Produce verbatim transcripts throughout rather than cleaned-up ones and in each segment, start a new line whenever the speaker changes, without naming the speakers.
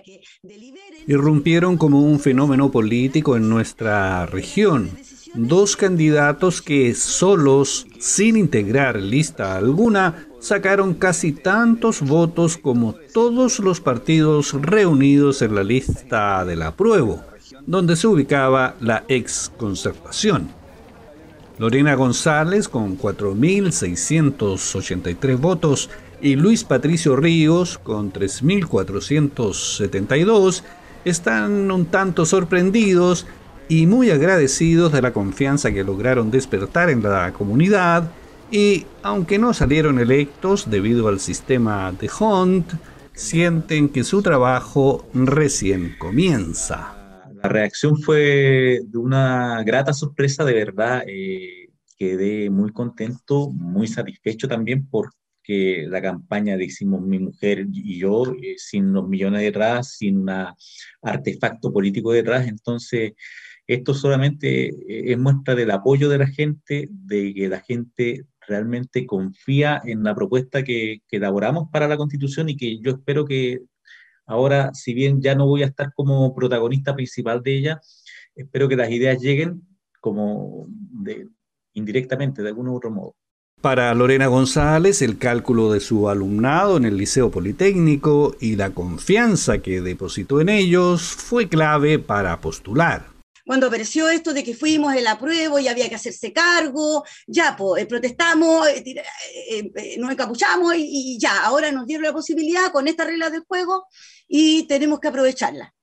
Irrumpieron como un fenómeno político en nuestra región. Dos candidatos que solos, sin integrar lista alguna, sacaron casi tantos votos como todos los partidos reunidos en la lista del apruebo, donde se ubicaba la ex Concertación. Lorena González con cuatro mil seiscientos ochenta y tres votos y Luis Patricio Ríos con tres mil cuatrocientos setenta y dos están un tanto sorprendidos y muy agradecidos de la confianza que lograron despertar en la comunidad y, aunque no salieron electos debido al sistema de Hunt, sienten que su trabajo recién comienza.
La reacción fue de una grata sorpresa, de verdad. Eh, quedé muy contento, muy satisfecho también porque la campaña que hicimos mi mujer y yo, eh, sin los millones detrás, sin un artefacto político detrás, entonces esto solamente es muestra del apoyo de la gente, de que la gente realmente confía en la propuesta que, que elaboramos para la Constitución y que yo espero que ahora, si bien ya no voy a estar como protagonista principal de ella, espero que las ideas lleguen como de, indirectamente, de algún u otro modo.
Para Lorena González, el cálculo de su alumnado en el Liceo Politécnico y la confianza que depositó en ellos fue clave para postular.
Cuando apareció esto de que fuimos el apruebo y había que hacerse cargo, ya, pues, protestamos, eh, eh, eh, nos encapuchamos y, y ya, ahora nos dieron la posibilidad con esta regla del juego y tenemos que aprovecharla.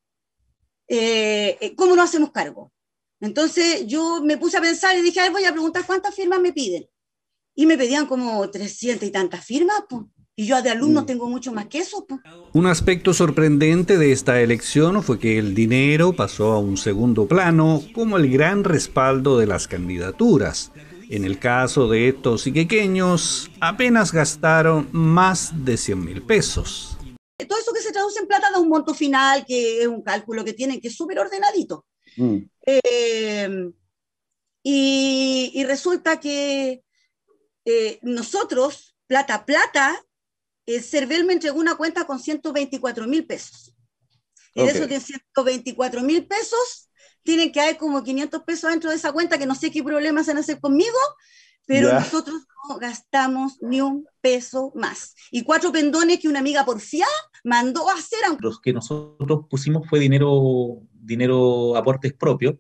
Eh, ¿Cómo nos hacemos cargo? Entonces yo me puse a pensar y dije, a ver, voy a preguntar cuántas firmas me piden. Y me pedían como trescientas y tantas firmas, pues. Y yo de alumnos tengo mucho más que eso, pues.
Un aspecto sorprendente de esta elección fue que el dinero pasó a un segundo plano como el gran respaldo de las candidaturas. En el caso de estos iquiqueños, apenas gastaron más de cien mil pesos.
Todo eso que se traduce en plata da un monto final, que es un cálculo que tienen, que es súper ordenadito. Mm. Eh, y, y resulta que eh, nosotros, plata, plata, el CERVEL me entregó una cuenta con ciento veinticuatro mil pesos. Y okay. De esos de ciento veinticuatro mil pesos, tienen que haber como quinientos pesos dentro de esa cuenta, que no sé qué problemas van a hacer conmigo, pero yeah. Nosotros no gastamos ni un peso más. Y cuatro pendones que una amiga porfiada mandó a hacer. A...
Los que nosotros pusimos fue dinero, dinero aportes propios,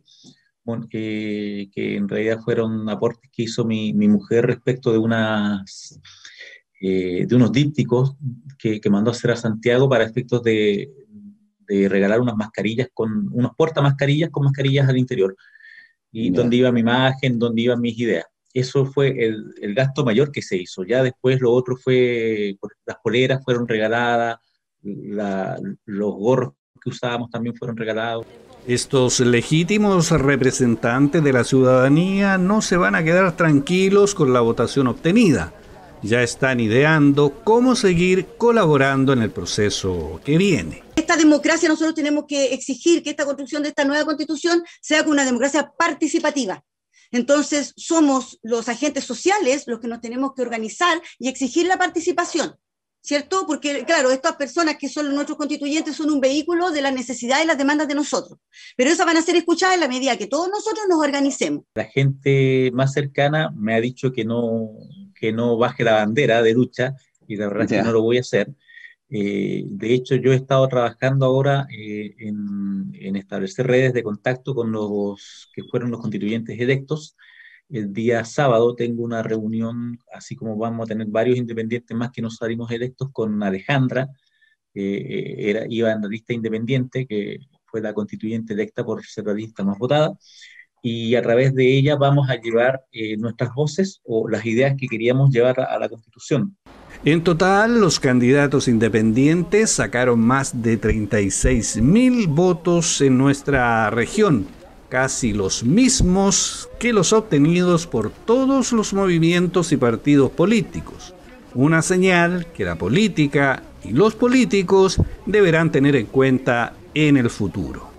que, que en realidad fueron aportes que hizo mi, mi mujer respecto de unas... Eh, de unos dípticos que, que mandó a hacer a Santiago para efectos de, de regalar unas mascarillas, con unos portamascarillas con mascarillas al interior, y yeah. Donde iba mi imagen, donde iban mis ideas. Eso fue el, el gasto mayor que se hizo. Ya después lo otro fue, las poleras fueron regaladas, la, los gorros que usábamos también fueron regalados.
Estos legítimos representantes de la ciudadanía no se van a quedar tranquilos con la votación obtenida. Ya están ideando cómo seguir colaborando en el proceso que viene.
Esta democracia nosotros tenemos que exigir que esta construcción de esta nueva constitución sea una democracia participativa. Entonces somos los agentes sociales los que nos tenemos que organizar y exigir la participación, ¿cierto? Porque claro, estas personas que son nuestros constituyentes son un vehículo de las necesidades y las demandas de nosotros, pero esas van a ser escuchadas en la medida que todos nosotros nos organicemos.
La gente más cercana me ha dicho que no... que no baje la bandera de lucha, y la verdad yeah. es que no lo voy a hacer. Eh, de hecho, yo he estado trabajando ahora eh, en, en establecer redes de contacto con los que fueron los constituyentes electos. El día sábado tengo una reunión, así como vamos a tener varios independientes más que nos salimos electos, con Alejandra, eh, era, iba en la lista independiente, que fue la constituyente electa por ser la lista más votada, y a través de ella vamos a llevar eh, nuestras voces o las ideas que queríamos llevar a, a la Constitución.
En total, los candidatos independientes sacaron más de treinta y seis mil votos en nuestra región, casi los mismos que los obtenidos por todos los movimientos y partidos políticos. Una señal que la política y los políticos deberán tener en cuenta en el futuro.